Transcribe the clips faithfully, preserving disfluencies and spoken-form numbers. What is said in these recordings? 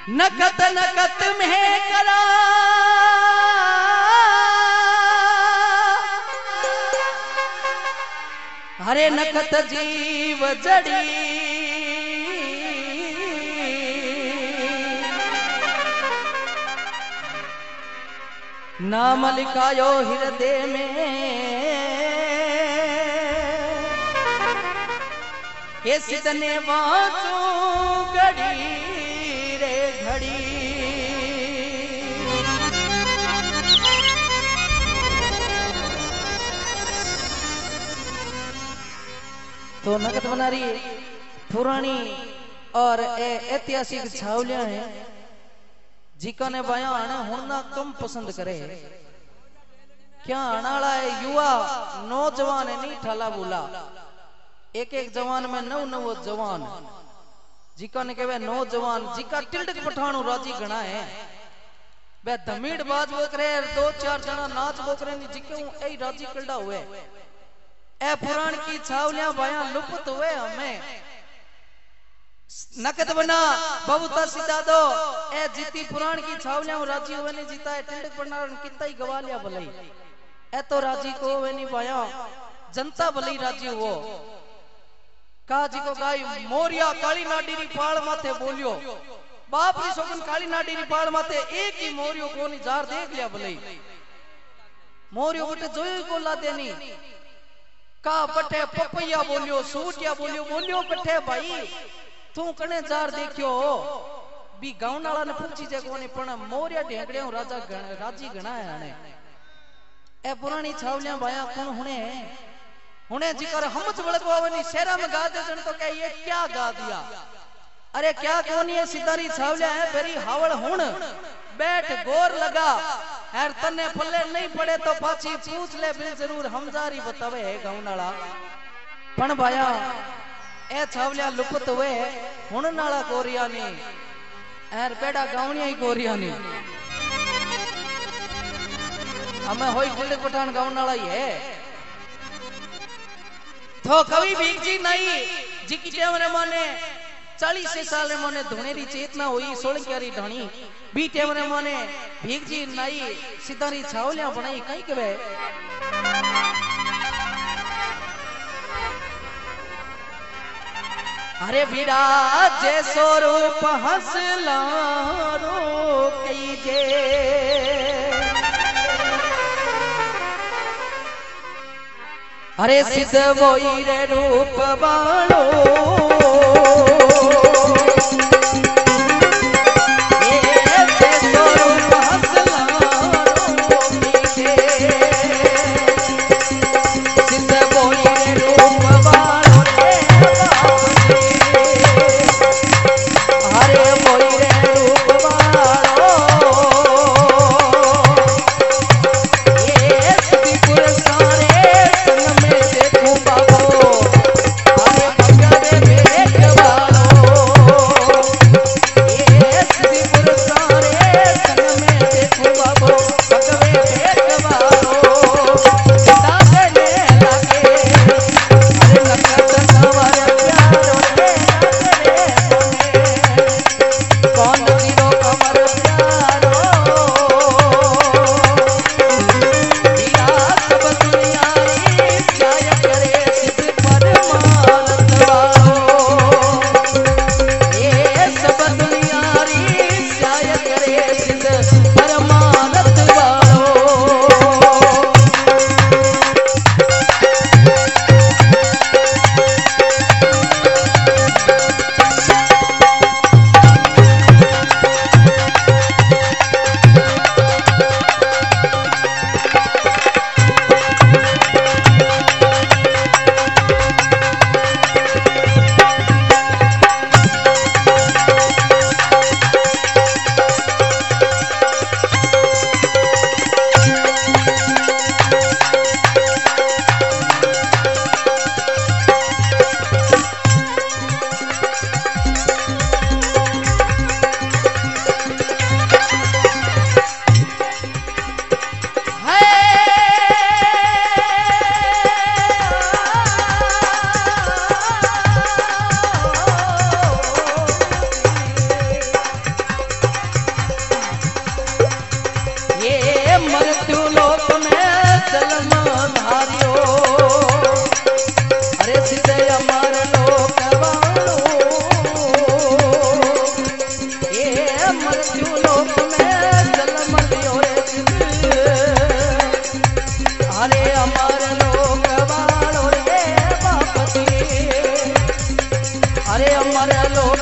नकत नकत में करा हरे नकत जीव जड़ी नाम लिखायो हृदय में हे सिदने वाचो घड़ी रे घड़ी। तो नकद बना रही पुरानी और ऐतिहासिक छावलियां हैं जिका ने बयान होना कम पसंद करे। क्या आनाला है युवा नौजवान है नहीं ठाला बोला एक एक जवान में नव नव जवान जिका ने कहवे नौजवान जिका टिल्ड पठाणु राजी गणा है बे धमीड़ बाज वो करे दो चार जना नाच वो करे जिके ए राजी कलडा हुए ए पुराण की छावलियां बयान लुप्त हुए हमें नकद बना बबूता सीधा दो ए जीती पुराण की छावलियां राजी हुए नहीं जीता है टिल्ड पठाण कितना ही गवा लिया भलाई ए तो राजी को हुए नहीं पाया जनता भलाई राजी हो काजी को गाय मोरिया काली नाडी री पाल माथे बोलियो बाप री सोगन काली नाडी री पाल माथे एक ही मोरियो कोनी जार देख लिया भले मोरियो बटे जोई को ला देनी का बटे पपैया बोलियो सूटिया बोलियो बोलियो बटे भाई तू कने जार देखियो बी गांव नाला ने पूछी जे कोनी पण मोरिया ढेंगड़े राजा गण राजी गणाया ने ए पुरानी छावलियां भाया कौन हुने हुने जिकर हमच बड़को आवनी शेरा में गा दे जन तो कह ये क्या गा दिया अरे क्या कोनी है सितारी छावलिया है फेरी हावड़ हुण बैठ गोर लगा हर तने पल्ले नहीं पड़े तो पाछी पूछ ले बिल जरूर हमजारी बतावे है गांव नाला पण भाया ए छावलिया लुप्त हुए हुण नाला गोरिया ने हर बेड़ा गावनिया ही गोरिया ने हमें होई टिल्ड पठान गांव नाला ही है तो कवि भीख जी नहीं जिकी टेमरे माने चालीस साल माने धुनेरी चेतना हुई सोलंक्यारी ढाणी बी टेमरे माने भीख जी नहीं सितारी छावलियां बनाई कई कवे अरे बीड़ा जैसो रूप हंसला रो कई जे अरे सिद्ध वोई रे रूप बाणो Baby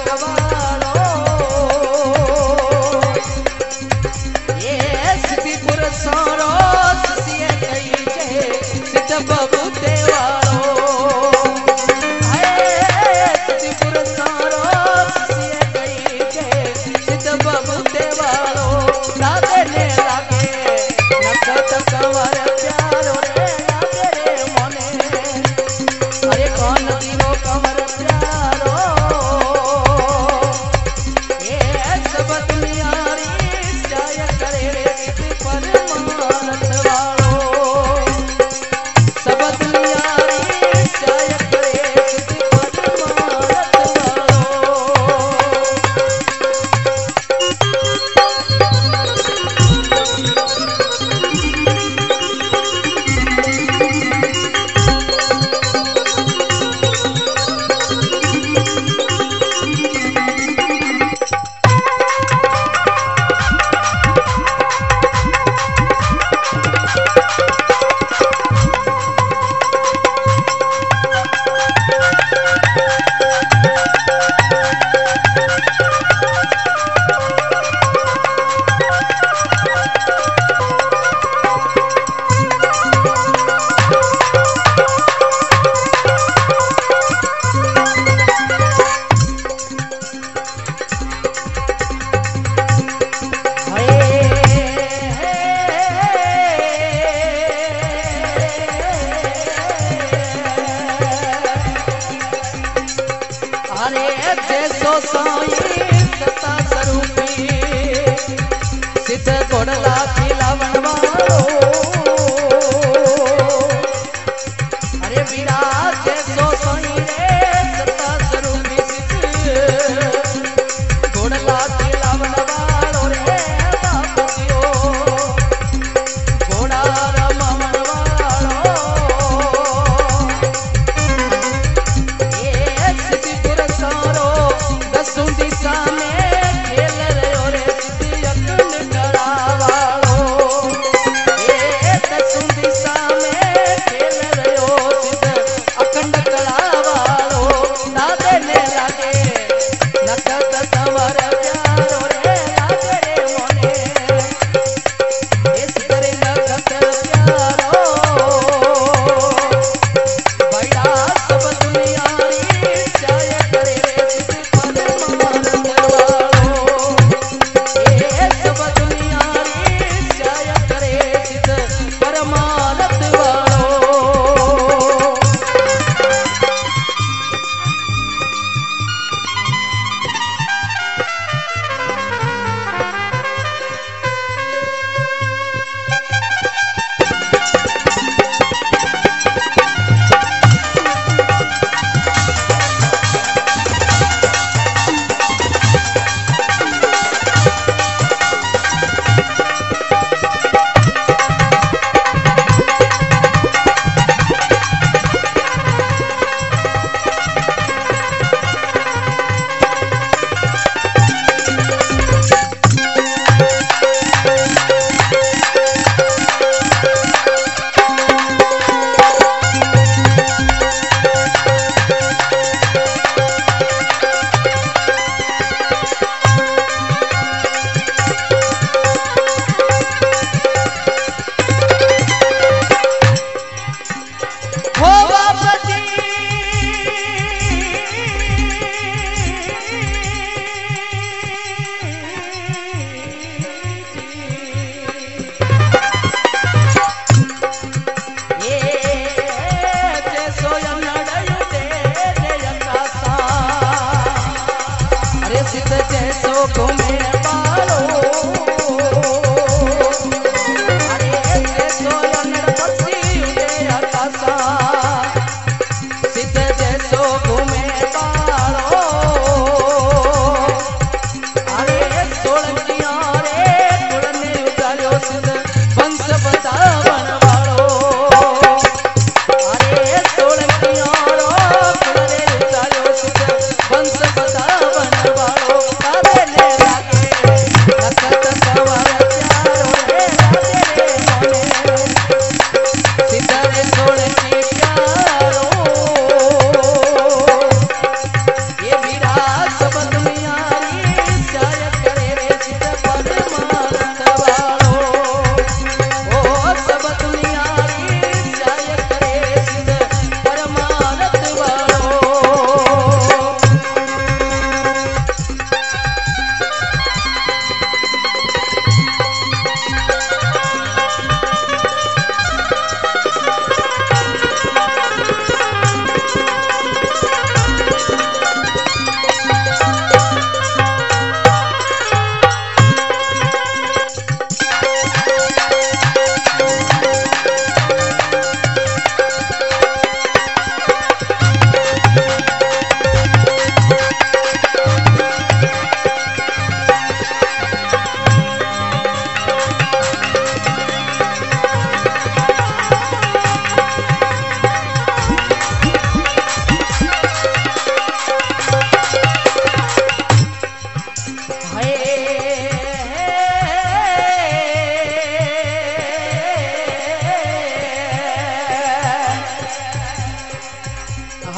वंश बता बन वालो तारे ने लागे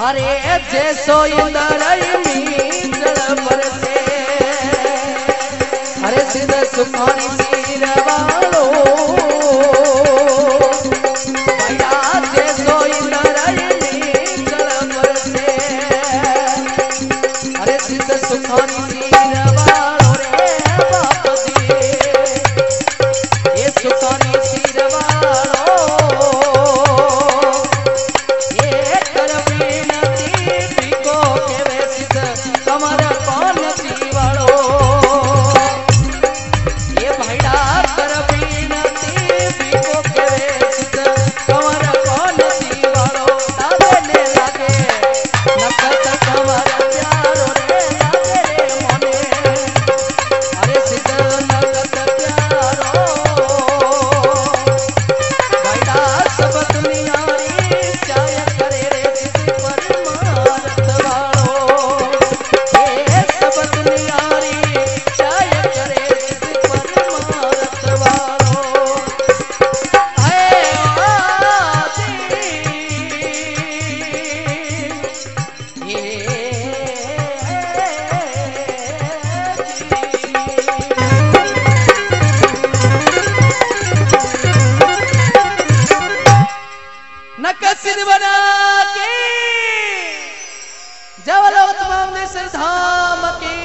अरे जैसो मीचड़ पर से अरे सिद्ध सुखानी सिर वालो भैया जैसो मीचड़ पर से अरे सिद्ध सुखानी सिर वालो रे बाप जी ये सुखानी सिर वालो कमर कौन सी वालो ये भैया कर बीनती बिको के सिद्ध कमर कौन सी वालो ताबे लागे नकत कमर प्यारो रे लागे रे मोने अरे सिद्ध नकत प्यारो भैया सब दुनियारी चाय करे रे सिद्ध परमार्थ वालो नकसिद बना के जवल उत्तम धाम की